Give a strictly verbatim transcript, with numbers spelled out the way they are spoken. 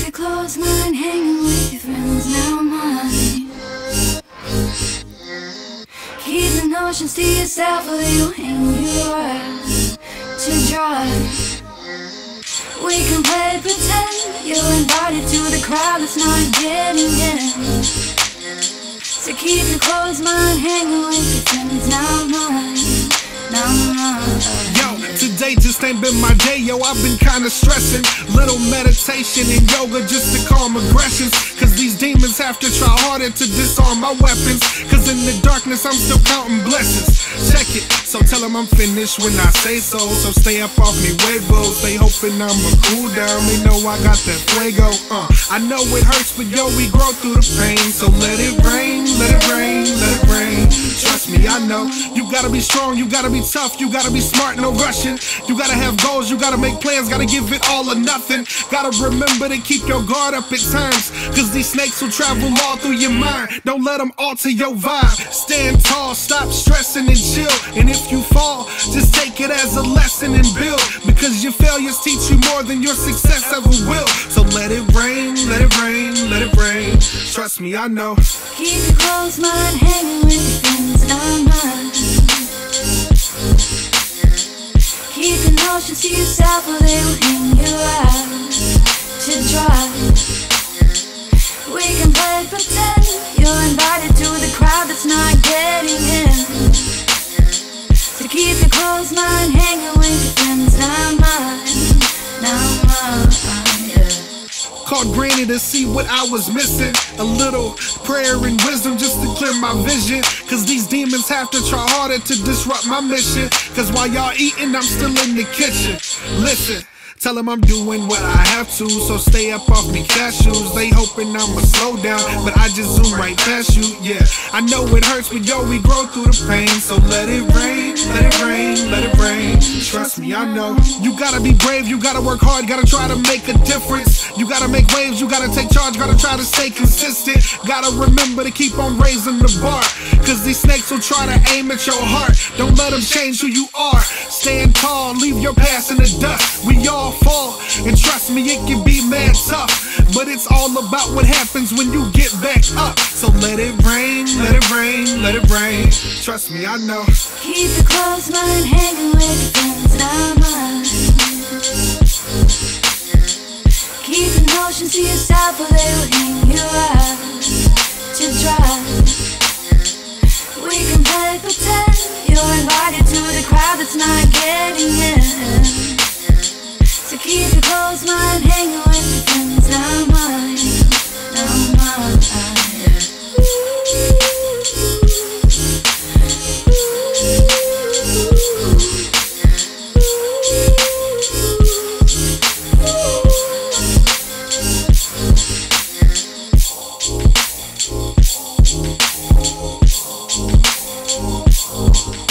your clothes, mine, hanging with your friends, now mine. Keep the notions to yourself or they will hang you out to dry. We can play pretend you're invited to the crowd that's not getting in. So keep your clothes, mine, hanging with your friends, now mine, now mine. Yo, today just ain't been my day, yo, I've been kinda stressing. Little meditation and yoga just to calm aggressions. Cause these demons have to try harder to disarm my weapons. Cause in the darkness I'm still counting blessings. Check it, so tell them I'm finished when I say so. So stay up off me huevos, they hoping I'ma cool down. They know I got that fuego, uh I know it hurts, but yo, we grow through the pain. So let it rain, let it rain, let it rain. Trust me, I know. You gotta be strong, you gotta be tough, you gotta be smart, no rushing. You gotta have goals, you gotta make plans, gotta give it all or nothing. Gotta remember to keep your guard up at times. Cause these snakes will travel all through your mind. Don't let them alter your vibe. Stand tall, stop stressing and chill. And if you fall, just take it as a lesson and build. Because your failures teach you more than your success ever will. So let it rain, let it rain, let it rain. Trust me, I know. Keep your clothes, mine, hanging with your friends, now mine. Keep the notions to yourself or they will hang you out to dry. We can play pretend you're invited to the crowd that's not getting in. So keep your clothes, mine, hanging with your friends, now mine, now mine, yeah. Called granny to see what I was missing. A little prayer and wisdom just to clear my vision. Cause these demons have to try harder to disrupt my mission. Cause while y'all eating, I'm still in the kitchen. Listen, tell them I'm doing what I have to. So stay up off me cashews. They hoping I'ma slow down, but I just zoom right past you. Yeah, I know it hurts, but yo, we grow through the pain. So let it rain, let it rain, let it rain. Trust me, I know. You gotta be brave, you gotta work hard, gotta try to make a difference. You gotta make waves, you gotta take charge, gotta try to stay consistent. Gotta remember to keep on raising the bar. Cause these snakes will try to aim at your heart. Don't let them change who you are. Stand tall, leave your past in the dust. We all fall, and trust me, it can be mad tough. But it's all about what happens when you get back up. So let it rain, let it rain, let it rain. Trust me, I know. Keep your clothes, mine, hanging with your friends, now mine. Keep the notions to yourself or they will hang you out to dry. We can play pretend you're invited to the crowd that's not getting in. So keep your clothes, mine, hanging with your friends, now mine, now mine, yeah. Ooh.